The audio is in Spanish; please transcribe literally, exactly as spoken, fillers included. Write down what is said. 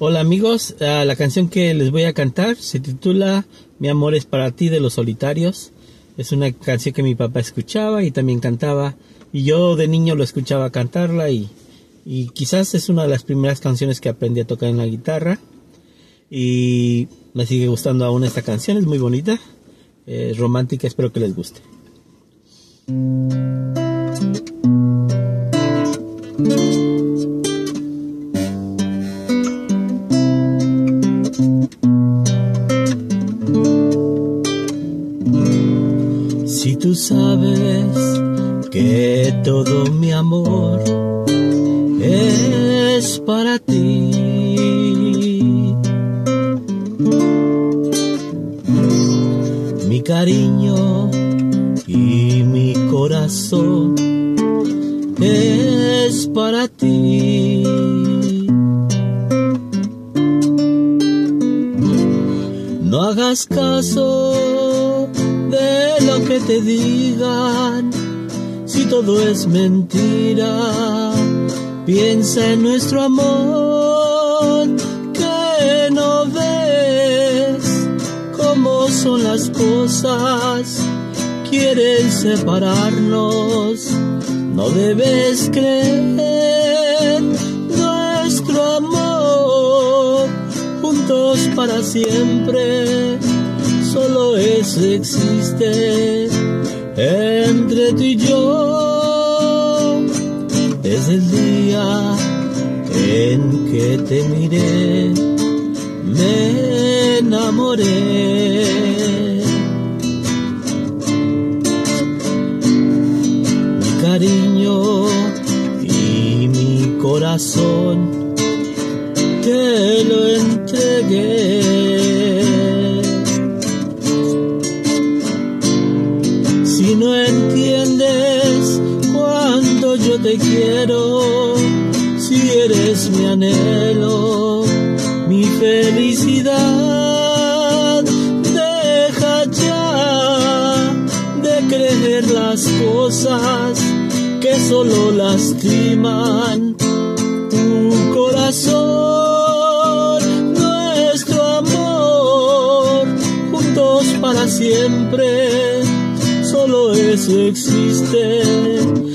Hola amigos, uh, la canción que les voy a cantar se titula Mi amor es para ti, de Los Solitarios. Es una canción que mi papá escuchaba y también cantaba, y yo de niño lo escuchaba cantarla, y, y quizás es una de las primeras canciones que aprendí a tocar en la guitarra, y me sigue gustando aún esta canción. Es muy bonita, es romántica, espero que les guste. Si tú sabes que todo mi amor es para ti, mi cariño y mi corazón es para ti. No hagas caso de lo que te digan, si todo es mentira. Piensa en nuestro amor, que no ves cómo son las cosas. Quieren separarnos, no debes creer. Nuestro amor, juntos para siempre, solo eso existe entre tú y yo. Desde el día en que te miré, me enamoré. Mi cariño y mi corazón te lo entregué. Si no entiendes cuánto yo te quiero, si eres mi anhelo, mi felicidad, deja ya de creer las cosas que solo lastiman tu corazón. Nuestro amor, juntos para siempre, solo eso existe